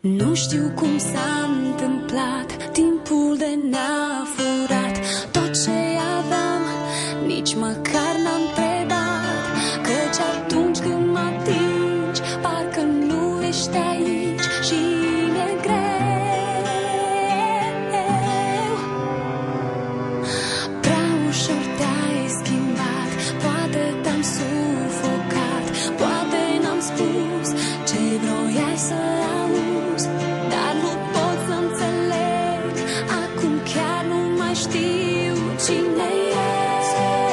Nu știu cum s-a întâmplat, timpul de ne-a furat tot ce aveam, nici măcar n-am întrebat. Căci atunci când mă atingi, parcă nu ești aici și mi-e greu. Prea ușor te-ai schimbat, poate te-am sufocat, poate n-am spus ce vroiai să auzi, dar nu pot să înțeleg, acum chiar nu mai știu cine ești.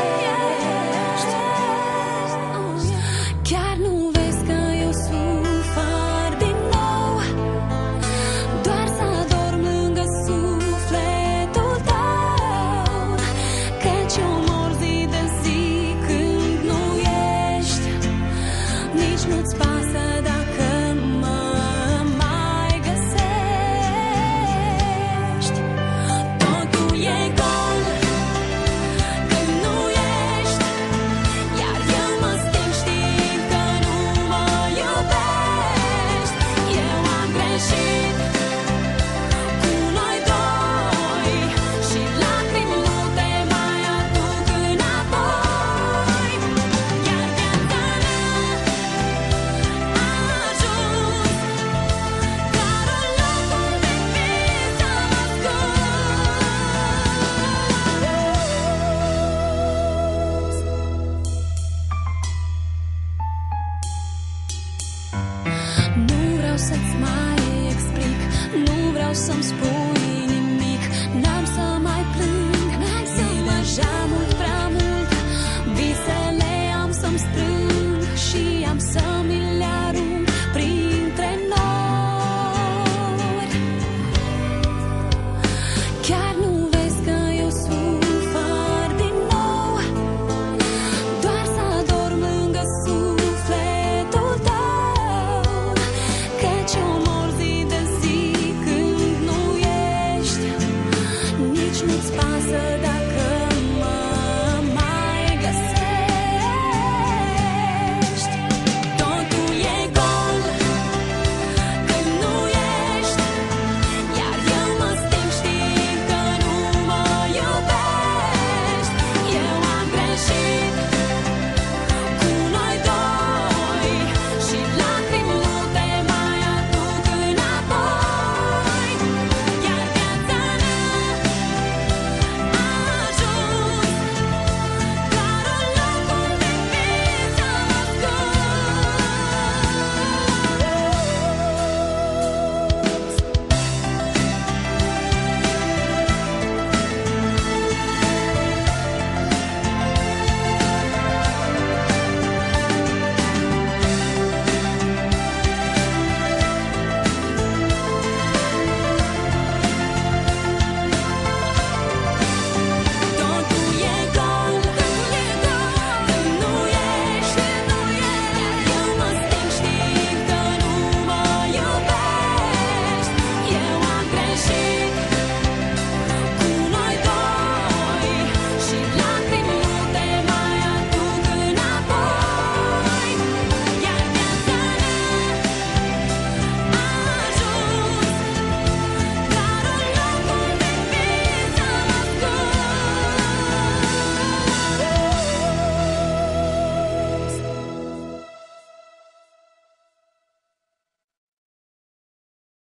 Chiar nu vezi că eu sufăr din nou, doar să adorm lângă sufletul tău, căci eu mor zi de zi când nu ești, nici nu-ți pasă dacă mă mai găsești. Totul e gol când nu ești, iar eu mă sting știind că nu mă iubești. Eu am greșit cu noi doi și lacrimi nu te mai aduc înapoi. Iar viața mea a ajuns doar un loc unde vis să mă ascund. Nu vreau să-ți mai explic, nu vreau să-mi spui